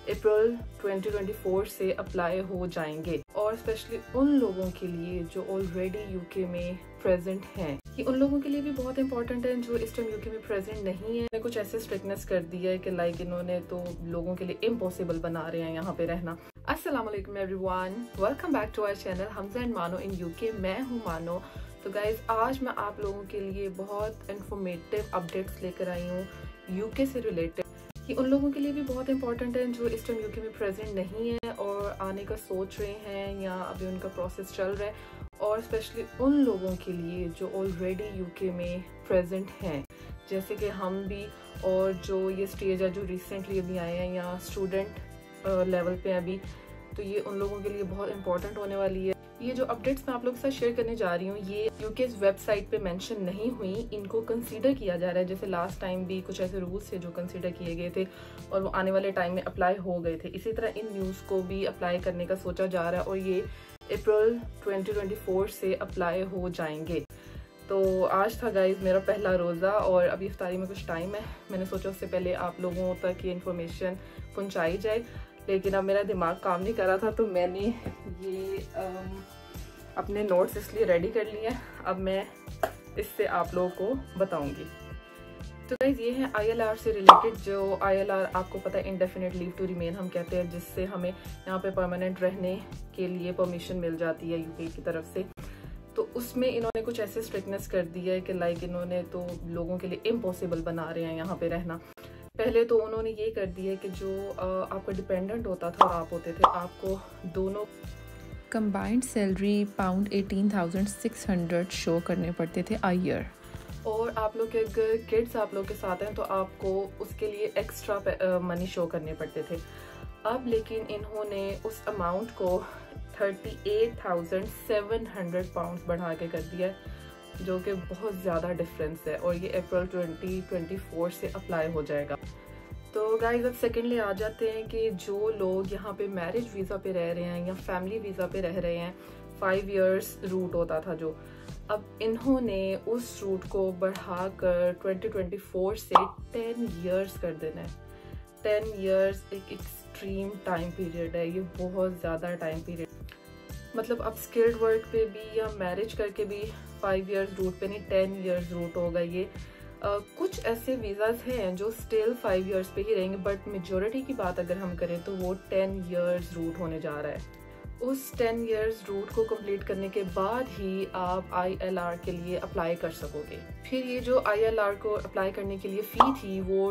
अप्रैल 2024 से अप्लाई हो जाएंगे और स्पेशली उन लोगों के लिए जो ऑलरेडी यूके में प्रेजेंट हैं। ये उन लोगों के लिए भी बहुत इंपॉर्टेंट है जो इस टाइम यूके में प्रेजेंट नहीं है। कुछ ऐसे स्ट्रिक्टनेस कर दिया है कि लाइक इन्होंने तो लोगों के लिए इम्पॉसिबल बना रहे हैं यहाँ पे रहना। अस्सलाम वालेकुम everyone, welcome back to our channel Hamza and Mano in UK. मैं हूँ मानो। तो गाइज आज मैं आप लोगों के लिए बहुत इंफॉर्मेटिव अपडेट्स लेकर आई हूँ यूके से रिलेटेड। ये उन लोगों के लिए भी बहुत इंपॉर्टेंट है जो इस टाइम यूके में प्रेजेंट नहीं है और आने का सोच रहे हैं या अभी उनका प्रोसेस चल रहा है, और स्पेशली उन लोगों के लिए जो ऑलरेडी यूके में प्रेजेंट हैं, जैसे कि हम भी, और जो ये स्टेज है जो रिसेंटली अभी आए हैं या स्टूडेंट लेवल पे अभी, तो ये उन लोगों के लिए बहुत इंपॉर्टेंट होने वाली है। ये जो अपडेट्स मैं आप लोगों के साथ शेयर करने जा रही हूँ ये यूके वेबसाइट पे मेंशन नहीं हुई, इनको कंसीडर किया जा रहा है। जैसे लास्ट टाइम भी कुछ ऐसे रूल्स थे जो कंसीडर किए गए थे और वो आने वाले टाइम में अप्लाई हो गए थे। इसी तरह इन न्यूज़ को भी अप्लाई करने का सोचा जा रहा है और ये अप्रैल 2024 से अप्लाई हो जाएंगे। तो आज था गाइज मेरा पहला रोज़ा और अभी इफ्तारी में कुछ टाइम है। मैंने सोचा उससे पहले आप लोगों तक ये इन्फॉर्मेशन पहुँचाई जाए, लेकिन अब मेरा दिमाग काम नहीं कर रहा था तो मैंने ये अपने नोट्स इसलिए रेडी कर लिए हैं। अब मैं इससे आप लोगों को बताऊंगी। तो गाइज ये है ILR से रिलेटेड। जो ILR आपको पता है इंडेफिनिट लीव टू रिमेन हम कहते हैं, जिससे हमें यहाँ पे परमानेंट रहने के लिए परमिशन मिल जाती है यूके की तरफ से। तो उसमें इन्होंने कुछ ऐसे स्ट्रिक्टनेस कर दिया है कि लाइक इन्होंने तो लोगों के लिए इम्पॉसिबल बना रहे हैं यहाँ पे रहना। पहले तो उन्होंने ये कर दिया कि जो आपका डिपेंडेंट होता था और आप होते थे, आपको दोनों कंबाइंड सैलरी पाउंड 18,600 शो करने पड़ते थे a year। और आप लोग के अगर किड्स आप लोग के साथ हैं तो आपको उसके लिए एक्स्ट्रा मनी शो करने पड़ते थे। अब लेकिन इन्होंने उस अमाउंट को 38,700 पाउंड बढ़ा के कर दिया है, जो कि बहुत ज़्यादा डिफरेंस है, और ये अप्रैल 2024 से अप्लाई हो जाएगा। तो गाइस अब सेकेंडली आ जाते हैं कि जो लोग यहाँ पे मैरिज वीज़ा पे रह रहे हैं या फैमिली वीज़ा पे रह रहे हैं, 5 इयर्स रूट होता था जो, अब इन्होंने उस रूट को बढ़ाकर 2024 से 10 इयर्स कर देना है। 10 इयर्स एक एक्सट्रीम टाइम पीरियड है, ये बहुत ज़्यादा टाइम पीरियड। मतलब अब स्किल्ड वर्क पे भी या मैरिज करके भी 5 इयर्स रूट पे नहीं, 10 इयर्स रूट होगा ये। कुछ ऐसे वीज़ाज हैं जो स्टिल 5 इयर्स पे ही रहेंगे, बट मेजॉरिटी की बात अगर हम करें तो वो 10 इयर्स रूट होने जा रहा है। उस 10 इयर्स रूट को कंप्लीट करने के बाद ही आप ILR के लिए अप्लाई कर सकोगे। फिर ये जो ILR को अप्लाई करने के लिए फ़ी थी वो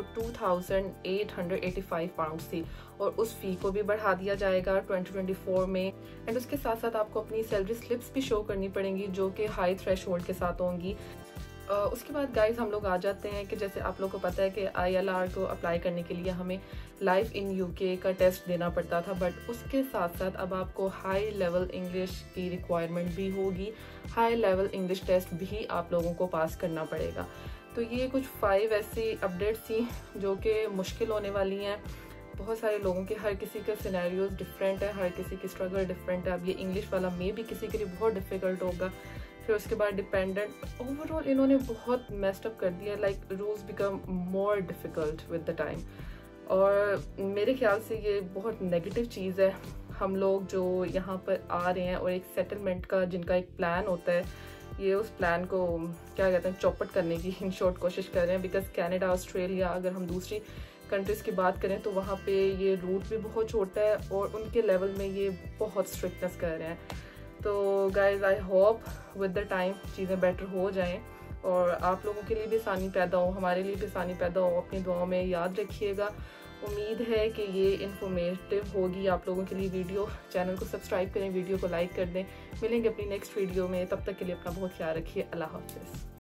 2,885 पाउंड थी, और उस फ़ी को भी बढ़ा दिया जाएगा 2024 में। एंड उसके साथ साथ आपको अपनी सैलरी स्लिप्स भी शो करनी पड़ेंगी जो कि हाई थ्रेशोल्ड के साथ होंगी। उसके बाद गाइज हम लोग आ जाते हैं कि जैसे आप लोग को पता है कि ILR को अप्लाई करने के लिए हमें लाइफ इन यूके का टेस्ट देना पड़ता था, बट उसके साथ साथ अब आपको हाई लेवल इंग्लिश की रिक्वायरमेंट भी होगी। हाई लेवल इंग्लिश टेस्ट भी आप लोगों को पास करना पड़ेगा। तो ये कुछ 5 ऐसी अपडेट्स थी जो कि मुश्किल होने वाली हैं बहुत सारे लोगों के। हर किसी का सिनेरियोज डिफरेंट है, हर किसी की स्ट्रगल डिफरेंट है। अब ये इंग्लिश वाला मे भी किसी के लिए बहुत डिफिकल्ट होगा। फिर उसके बाद डिपेंडेंट, ओवरऑल इन्होंने बहुत मेस्ड अप कर दिया। Like rules become more difficult with the time, और मेरे ख्याल से ये बहुत नेगेटिव चीज़ है। हम लोग जो यहाँ पर आ रहे हैं और एक सेटलमेंट का जिनका एक प्लान होता है, ये उस प्लान को क्या कहते हैं चौपट करने की इन शॉर्ट कोशिश कर रहे हैं। बिकॉज कनाडा, ऑस्ट्रेलिया, अगर हम दूसरी कंट्रीज़ की बात करें तो वहाँ पे ये रूट भी बहुत छोटा है और उनके लेवल में ये बहुत स्ट्रिक्टनेस कर रहे हैं। तो guys I hope with the time चीज़ें बेटर हो जाएं और आप लोगों के लिए भी आसानी पैदा हो, हमारे लिए भी आसानी पैदा हो। अपनी दुआओं में याद रखिएगा। उम्मीद है कि ये इन्फॉर्मेटिव होगी आप लोगों के लिए वीडियो। चैनल को सब्सक्राइब करें, वीडियो को लाइक कर दें। मिलेंगे अपनी नेक्स्ट वीडियो में, तब तक के लिए अपना बहुत ख्याल रखिए। अल्लाह हाफ़िज़।